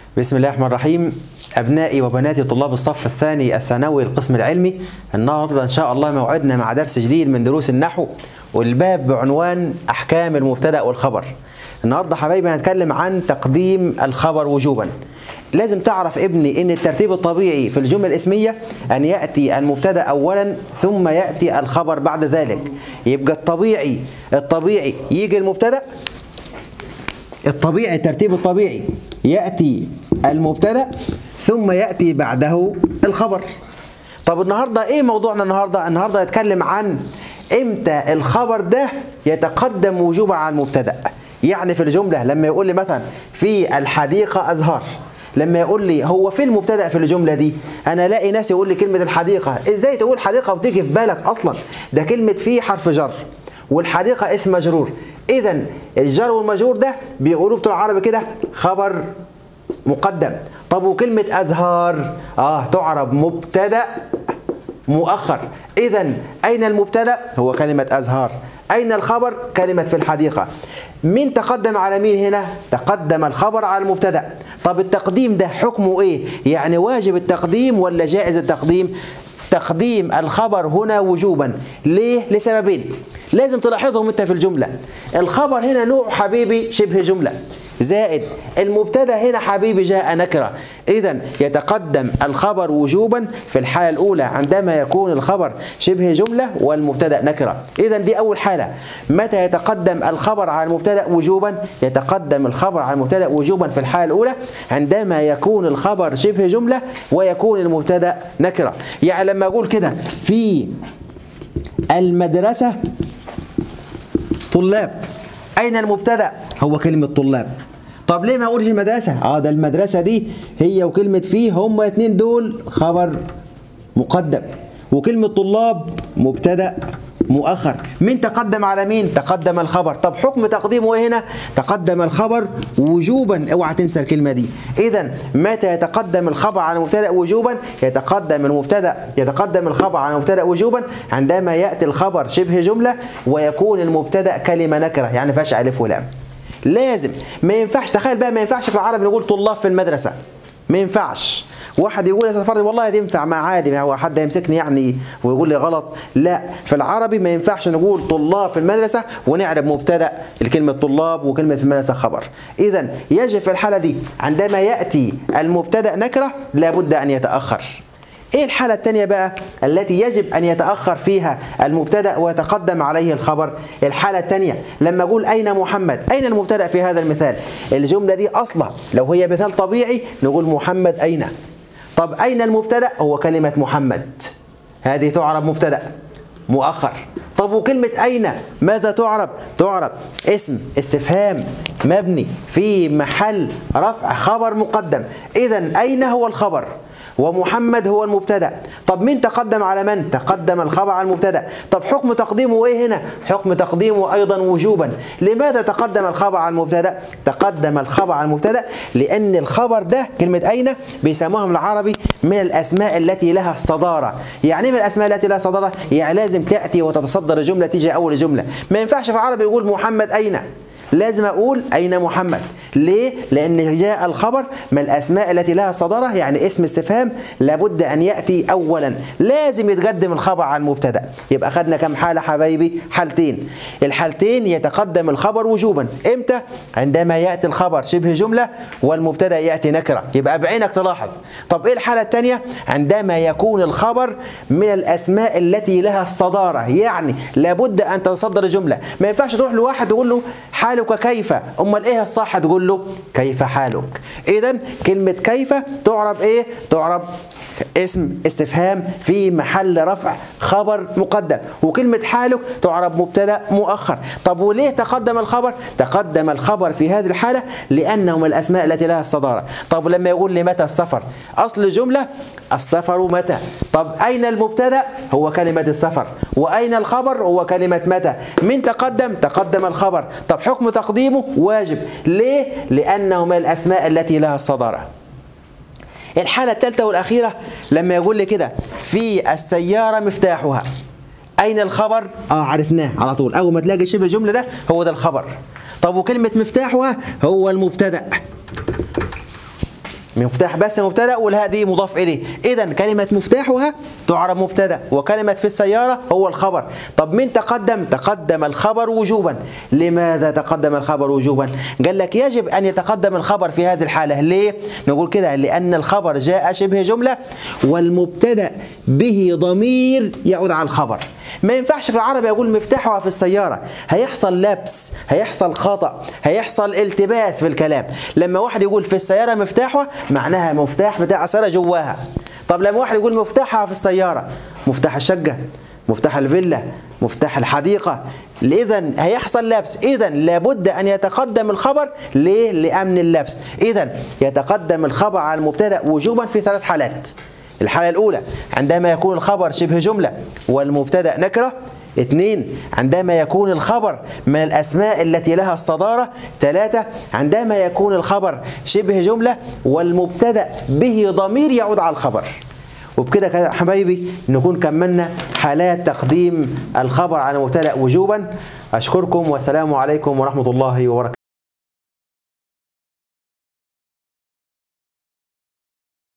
بسم الله الرحمن الرحيم. أبنائي وبناتي طلاب الصف الثاني الثانوي القسم العلمي، النهارده إن شاء الله موعدنا مع درس جديد من دروس النحو، والباب بعنوان أحكام المبتدأ والخبر. النهارده حبايبي هنتكلم عن تقديم الخبر وجوبا. لازم تعرف ابني إن الترتيب الطبيعي في الجملة الاسمية أن يأتي المبتدأ أولا ثم يأتي الخبر بعد ذلك. يبقى الطبيعي يجي المبتدأ، الترتيب الطبيعي يأتي المبتدأ ثم يأتي بعده الخبر. طب النهاردة ايه موضوعنا النهاردة هنتكلم عن امتى الخبر ده يتقدم وجوبا على المبتدأ. يعني في الجملة لما يقول لي مثلا في الحديقة أزهار، لما يقول لي هو في المبتدأ في الجملة دي، أنا ألاقي ناس يقول لي كلمة الحديقة، إزاي تقول حديقة وتيجي في بالك أصلا؟ ده كلمة في حرف جر والحديقة اسم مجرور. إذا الجر والمجرور ده بيقولوا بتوع العربي كده خبر مقدم. طب وكلمة أزهار تعرب مبتدأ مؤخر. إذا أين المبتدأ؟ هو كلمة أزهار. أين الخبر؟ كلمة في الحديقة. مين تقدم على مين هنا؟ تقدم الخبر على المبتدأ. طب التقديم ده حكمه إيه؟ يعني واجب التقديم ولا جائز التقديم؟ تقديم الخبر هنا وجوبا. ليه؟ لسببين لازم تلاحظهم انت في الجملة. الخبر هنا نوع حبيبي شبه جملة، زائد المبتدا هنا حبيبي جاء نكرة. إذا يتقدم الخبر وجوبا في الحالة الأولى عندما يكون الخبر شبه جملة والمبتدا نكرة. إذا دي أول حالة. متى يتقدم الخبر على المبتدا وجوبا؟ يتقدم الخبر على المبتدا وجوبا في الحالة الأولى عندما يكون الخبر شبه جملة ويكون المبتدا نكرة. يعني لما أقول كده في المدرسة طلاب، أين المبتدا؟ هو كلمة طلاب. طب ليه ما اقولش المدرسة؟ ده المدرسة دي هي وكلمة فيه هما اتنين دول خبر مقدم، وكلمة طلاب مبتدأ مؤخر. مين تقدم على مين؟ تقدم الخبر. طب حكم تقديمه ايه هنا؟ تقدم الخبر وجوبا، اوعى تنسى الكلمة دي. إذا متى يتقدم الخبر على المبتدأ وجوبا؟ يتقدم الخبر على المبتدأ وجوبا عندما يأتي الخبر شبه جملة ويكون المبتدأ كلمة نكرة، يعني فيهاش ألف ولام. لازم ما ينفعش، تخيل بقى ما ينفعش في العربي نقول طلاب في المدرسة، ما ينفعش. واحد يقول يا فرد والله دي ينفع مع عادي، هو حد يمسكني يعني ويقول لي غلط؟ لا، في العربي ما ينفعش نقول طلاب في المدرسة ونعرب مبتدأ الكلمة طلاب وكلمة في المدرسة خبر. إذا يجب في الحالة دي عندما يأتي المبتدأ نكرة لابد أن يتأخر. ايه الحالة الثانية بقى التي يجب ان يتأخر فيها المبتدأ ويتقدم عليه الخبر؟ الحالة الثانية لما اقول اين محمد، اين المبتدأ في هذا المثال؟ الجملة دي اصلا لو هي مثال طبيعي نقول محمد اين. طب اين المبتدأ؟ هو كلمة محمد، هذه تعرب مبتدأ مؤخر. طب وكلمة أين ماذا تعرب؟ تعرب اسم استفهام مبني في محل رفع خبر مقدم. إذا أين هو الخبر ومحمد هو المبتدأ. طب مين تقدم على من؟ تقدم الخبر على المبتدأ. طب حكم تقديمه ايه هنا؟ حكم تقديمه ايضا وجوبا. لماذا تقدم الخبر على المبتدأ؟ تقدم الخبر على المبتدأ لان الخبر ده كلمة اين بيسموها من العربي من الاسماء التي لها الصدارة. يعني ايه من الاسماء التي لها صدارة؟ يعني لازم تأتي وتتصدر الجملة، تيجي اول الجملة. ما ينفعش في العربي يقول محمد اين، لازم أقول أين محمد. ليه؟ لأن جاء الخبر من الأسماء التي لها صدارة، يعني اسم استفهام لابد أن يأتي أولا، لازم يتقدم الخبر على المبتدأ. يبقى خدنا كم حالة حبايبي؟ حالتين. الحالتين يتقدم الخبر وجوبا. إمتى؟ عندما يأتي الخبر شبه جملة والمبتدأ يأتي نكرة. يبقى بعينك تلاحظ. طب إيه الحالة الثانية؟ عندما يكون الخبر من الأسماء التي لها الصدارة، يعني لابد أن تتصدر الجملة. ما ينفعش تروح لواحد تقول له حالك كيف، امال ايه الصح؟ تقول له كيف حالك. اذا كلمه كيف تعرب ايه؟ تعرب اسم استفهام في محل رفع خبر مقدم، وكلمه حالك تعرب مبتدا مؤخر. طب وليه تقدم الخبر؟ تقدم الخبر في هذه الحاله لانه من الاسماء التي لها الصداره. طب لما يقول لي متى السفر، اصل الجمله السفر متى. طب اين المبتدا؟ هو كلمه السفر، واين الخبر؟ هو كلمه متى. من تقدم؟ تقدم الخبر. طب حكم تقديمه واجب. ليه؟ لانه من الاسماء التي لها الصداره. الحالة الثالثة والأخيرة لما يقول لي كده في السيارة مفتاحها، أين الخبر؟ عرفناه على طول، أول ما تلاقي شبه الجملة ده هو ده الخبر. طب وكلمة مفتاحها هو المبتدأ. مفتاح بس مبتدأ والهاء دي مضاف إليه. إذا كلمة مفتاحها تعرب مبتدأ، وكلمة في السيارة هو الخبر. طب مين تقدم؟ تقدم الخبر وجوبا. لماذا تقدم الخبر وجوبا؟ قال لك يجب أن يتقدم الخبر في هذه الحالة. ليه؟ نقول كده لأن الخبر جاء شبه جملة والمبتدأ به ضمير يعود على الخبر. ما ينفعش في العربي أقول مفتاحها في السيارة، هيحصل لبس، هيحصل خطأ، هيحصل التباس في الكلام. لما واحد يقول في السيارة مفتاحها معناها مفتاح بتاع السيارة جواها. طب لما واحد يقول مفتاحها في السيارة، مفتاح الشقة، مفتاح الفيلا، مفتاح الحديقة، إذن هيحصل لبس. إذن لابد أن يتقدم الخبر. ليه؟ لأمن اللبس. إذن يتقدم الخبر على المبتدأ وجوبا في 3 حالات. الحالة الأولى عندما يكون الخبر شبه جملة والمبتدأ نكرة. 2 عندما يكون الخبر من الأسماء التي لها الصدارة. 3 عندما يكون الخبر شبه جملة والمبتدأ به ضمير يعود على الخبر. وبكده يا حبايبي نكون كملنا حالات تقديم الخبر على المبتدأ وجوبا. أشكركم والسلام عليكم ورحمة الله وبركاته.